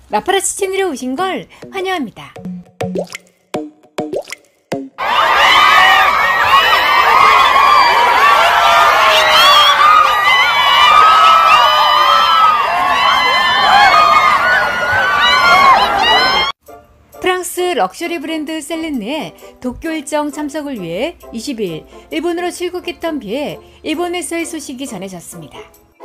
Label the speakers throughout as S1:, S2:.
S1: 마파라치 채널에 오신 걸 환영합니다. 프랑스 럭셔리 브랜드 셀린느의 도쿄 일정 참석을 위해 20일 일본으로 출국했던 비에 일본에서의 소식이 전해졌습니다.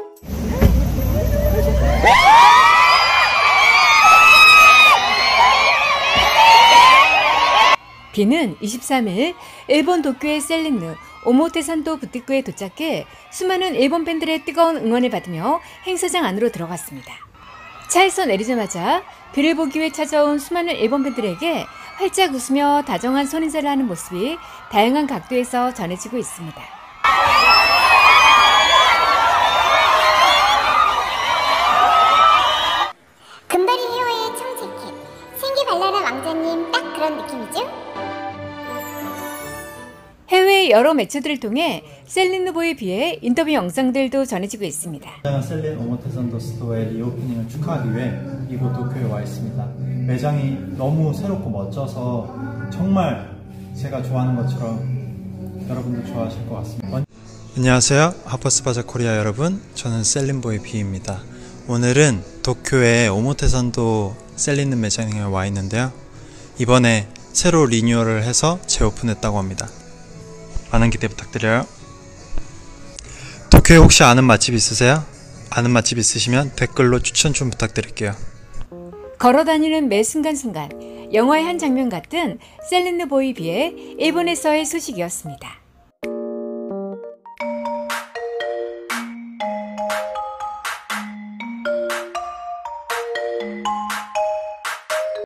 S1: 비는 23일 일본 도쿄의 셀린느 오모테산도 부티크에 도착해 수많은 일본 팬들의 뜨거운 응원을 받으며 행사장 안으로 들어갔습니다. 차에서 내리자마자 비를 보기 위해 찾아온 수많은 일본 팬들에게 활짝 웃으며 다정한 손인사를 하는 모습이 다양한 각도에서 전해지고 있습니다.
S2: 금발이 헤어의 청재킷, 생기발랄한 왕자님 딱 그런 느낌이죠?
S1: 해외 여러 매체들을 통해 셀린느보에 비해 인터뷰 영상들도 전해지고 있습니다.
S3: 셀린 오모테산도 스토어의 리오프닝을 축하하기 위해 이곳 도쿄에 와 있습니다. 매장이 너무 새롭고 멋져서 정말 제가 좋아하는 것처럼 여러분도 좋아하실 것 같습니다.
S4: 안녕하세요. 하퍼스 바자 코리아 여러분, 저는 셀린보이 비입니다. 오늘은 도쿄의 오모테산도 셀린느 매장에 와 있는데요. 이번에 새로 리뉴얼을 해서 재오픈했다고 합니다. 많은 기대 부탁드려요. 도쿄에 혹시 아는 맛집 있으세요? 아는 맛집 있으시면 댓글로 추천 좀 부탁드릴게요.
S1: 걸어다니는 매 순간순간 영화의 한 장면 같은 셀린느보에 비해 일본에서의 소식이었습니다.